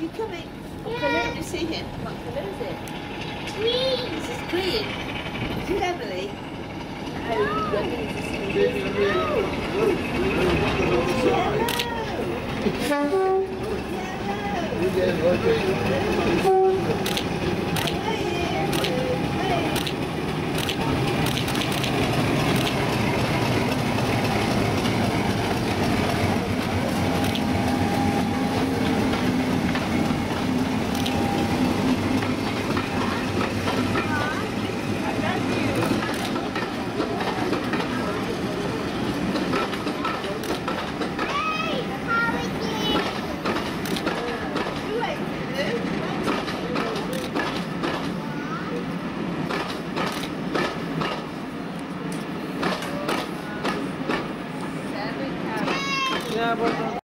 he coming? What Yeah. colour? Can you see him? What colour is it? Green. This is green. Is it Emily? Oh, Emily, this is Yellow. Yeah, but